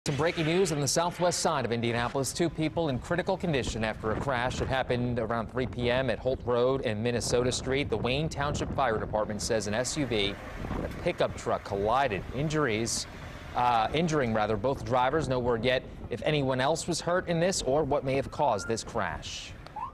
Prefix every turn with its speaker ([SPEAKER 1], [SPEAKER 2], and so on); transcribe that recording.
[SPEAKER 1] Some breaking news on the southwest side of Indianapolis. Two people in critical condition after a crash. It happened around 3 p.m. at Holt Road and Minnesota Street. The Wayne Township Fire Department says an SUV and a pickup truck collided. Injuring both drivers. No word yet if anyone else was hurt in this or what may have caused this crash.